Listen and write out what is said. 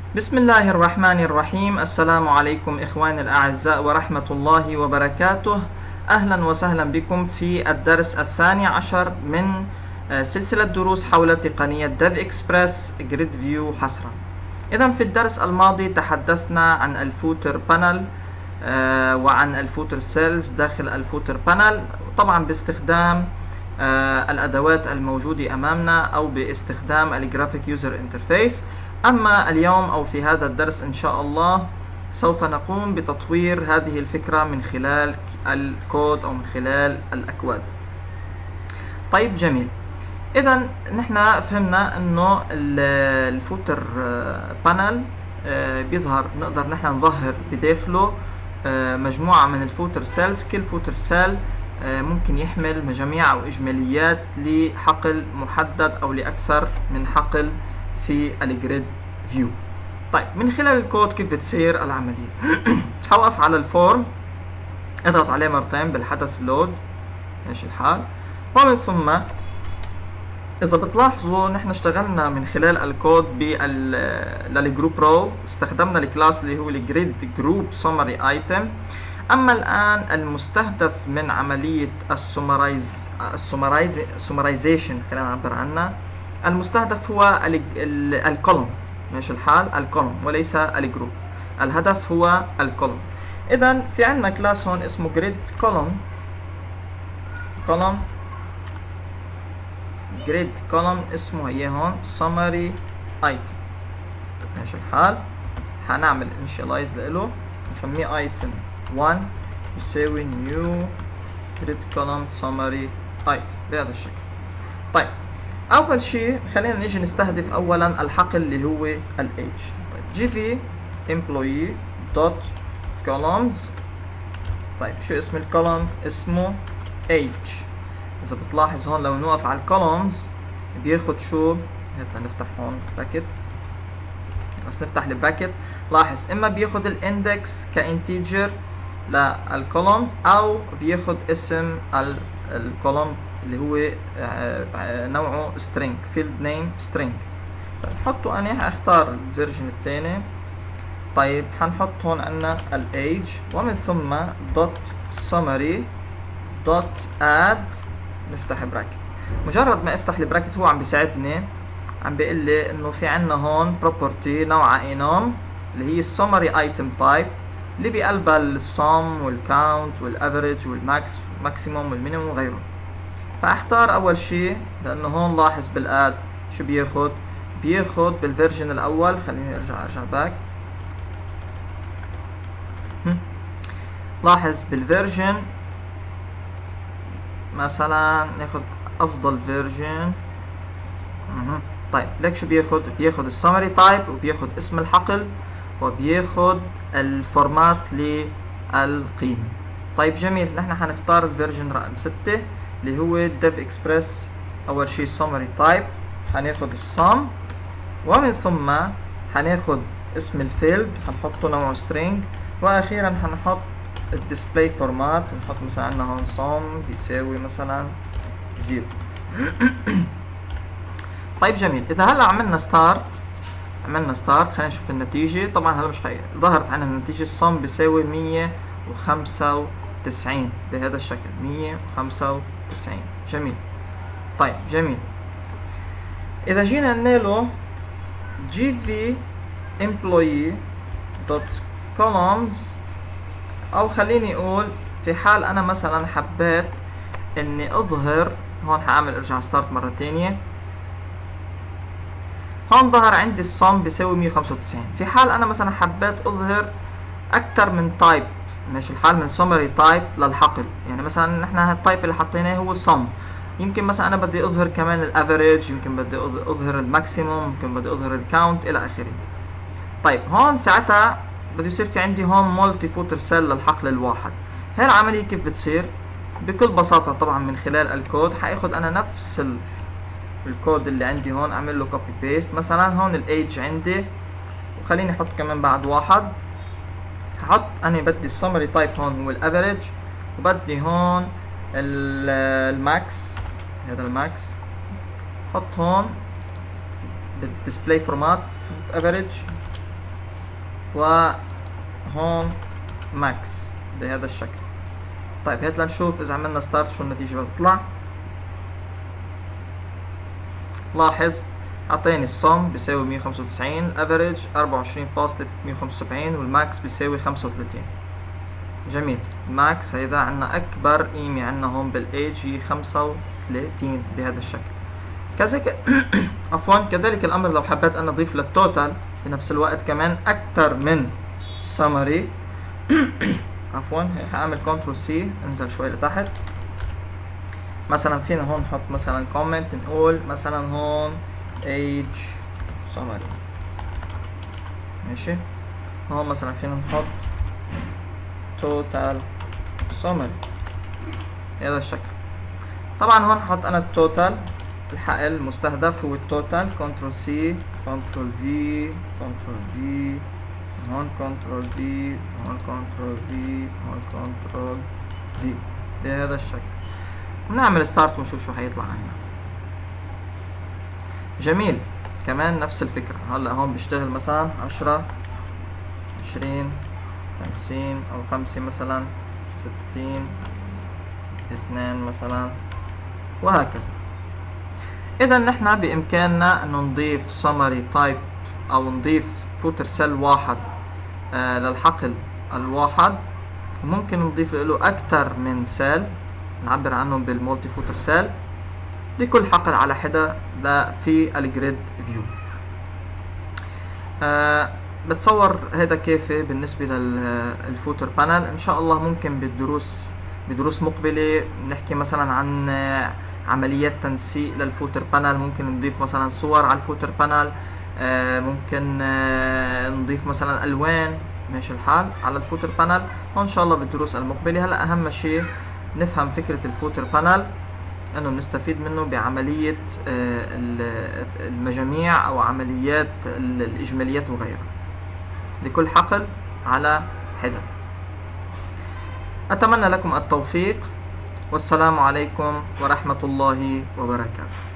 بسم الله الرحمن الرحيم. السلام عليكم إخواني الأعزاء ورحمة الله وبركاته. أهلا وسهلا بكم في الدرس الثاني عشر من سلسلة دروس حول تقنية ديف إكسبرس جريد فيو حصرا. إذا في الدرس الماضي تحدثنا عن الفوتر بانل وعن الفوتر سيلز داخل الفوتر بانل، طبعا باستخدام الأدوات الموجودة أمامنا أو باستخدام الجرافيك يوزر انترفيس. أما اليوم أو في هذا الدرس إن شاء الله سوف نقوم بتطوير هذه الفكرة من خلال الكود أو من خلال الأكواد. طيب جميل. إذا نحن فهمنا إنه الفوتر بانل بيظهر، نقدر نحن نظهر بداخله مجموعة من الفوتر سيلز. كل فوتر سيل ممكن يحمل مجاميع أو إجماليات لحقل محدد أو لأكثر من حقل في الجريد فيو. طيب من خلال الكود كيف بتصير العملية؟ حوقف على الفورم، اضغط عليه مرتين بالحدث لود، ماشي الحال، ومن ثم إذا بتلاحظوا نحن اشتغلنا من خلال الكود للجروب رو، استخدمنا الكلاس اللي هو الجريد جروب سمري ايتم. أما الآن المستهدف من عملية السومرايزيشن، خلينا نعبر عنها، المستهدف هو الكولوم، ماشي الحال، الكولوم وليس الجروب. الهدف هو الكولوم. إذا في عندنا كلاس هون اسمه جريد كولوم، جريد كولوم اسمه هي هون summary item، ماشي الحال. حنعمل initialize له، نسميه item 1 يساوي new grid column summary item بهذا الشكل. طيب أول شيء خلينا نيجي نستهدف أولا الحقل اللي هو ال age. طيب gv employee dot columns. طيب شو اسم الكولوم؟ اسمه age. إذا بتلاحظ هون لو نوقف على الكولومز بياخد شو؟ هات نفتح هون براكت، بس نفتح البراكت لاحظ إما بياخد الاندكس كانتيجر للكولوم أو بياخد اسم الكولوم اللي هو نوعه string، field name string. طيب حطه أنا هختار الفيرجن الثاني. طيب حنحط هون عنا الage ومن ثم dot summary dot add، نفتح براكت. مجرد ما افتح البراكت هو عم بيساعدني، عم بيقول لي انه في عنا هون property نوعها enum اللي هي summary item type اللي بقلبها السم والكاونت والافريج والماكسيموم والمينيموم وغيره. فاختار اول شيء، لانه هون لاحظ بالاد شو بياخد بالفيرجن الاول. خليني ارجع باك. لاحظ بالفيرجن مثلا ناخد افضل فيرجن. طيب ليك شو بياخد السمري تايب وبياخد اسم الحقل وبياخد الفورمات للقيمة. طيب جميل. نحن حنختار الفيرجن رقم 6 اللي هو ديف اكسبرس. اول شيء سمري تايب حناخد السم، ومن ثم حناخد اسم الفيلد حنحطه نوعه string، واخيرا حنحط الديسبلاي فورمات. بنحط مثلا عندنا هون sum بيساوي مثلا 0. طيب جميل. اذا هلا عملنا ستارت خلينا نشوف النتيجة. طبعا هلا مش ظهرت عندنا النتيجة الsum بيساوي 195 بهذا الشكل، 195. جميل. طيب جميل. اذا جينا نقول gv employee dot columns، او خليني اقول في حال انا مثلا حبيت اني اظهر هون، حاعمل ارجع ستارت مرة تانية. هون ظهر عندي الصم بيساوي 195. في حال انا مثلا حبيت اظهر اكثر من تايب، ماشي الحال، من سمري تايب للحقل، يعني مثلا نحن التايب اللي حطيناه هو الصم، يمكن مثلا انا بدي اظهر كمان الافريج، يمكن بدي اظهر الماكسيموم، يمكن بدي اظهر الكاونت الى اخره. طيب هون ساعتها بده يصير في عندي هون مولتي فوتر سيل للحقل الواحد. هاي العملية كيف بتصير؟ بكل بساطة طبعا من خلال الكود حاخد انا نفس الكود اللي عندي هون، اعمل له كوبي بيست. مثلا هون الايج عندي، وخليني احط كمان بعد واحد. هحط انا بدي السمري تايب هون هو الافريج، وبدي هون الماكس، هذا الماكس. حط هون بالديسبلاي فورمات افريج وهون ماكس بهذا الشكل. طيب هات لنشوف اذا عملنا ستارت شو النتيجة بتطلع. لاحظ اعطيني الصم بيساوي 195، الافريج 24.375 والماكس بيساوي 35. جميل. الماكس هيدا عنا اكبر قيمة عنا هون بالايج هي 35 بهذا الشكل. عفوا كذلك الامر لو حبيت انا اضيف للتوتال بنفس الوقت كمان اكثر من summary عفوا هعمل كنترول سي انزل شوي لتحت. مثلا فينا هون نحط مثلا كومنت نقول مثلا هون age summary، ماشي. هون مثلا فينا نحط total summary بهذا الشكل. طبعا هون نحط انا التوتال، الحقل المستهدف هو التوتال. كنترول سي كنترول في كنترول في، هون كنترول في، هون كنترول في، هون كنترول في بهذا الشكل. ونعمل ستارت ونشوف شو حيطلع عنا. جميل. كمان نفس الفكرة. هلا هون بيشتغل مثلا 10 20 50 او 5 مثلا 60 2 مثلا وهكذا. اذا نحن بامكاننا انه نضيف summary type او نضيف فوتر سيل واحد للحقل الواحد، وممكن نضيف له اكثر من سيل نعبر عنهم بالمولتي فوتر سيل لكل حقل على حدة في الجريد فيو. بتصور هذا كافي بالنسبة للفوتر بانل. ان شاء الله ممكن بدروس مقبلة نحكي مثلا عن عمليات تنسيق للفوتر بانل، ممكن نضيف مثلا صور على الفوتر بانل، ممكن نضيف مثلا الوان، ماشي الحال، على الفوتر بانل. وان شاء الله بالدروس المقبلة. هلا اهم شيء نفهم فكرة الفوتر بانل، انه نستفيد منه بعملية المجاميع او عمليات الاجماليات وغيرها لكل حقل على حدة. اتمنى لكم التوفيق، والسلام عليكم ورحمة الله وبركاته.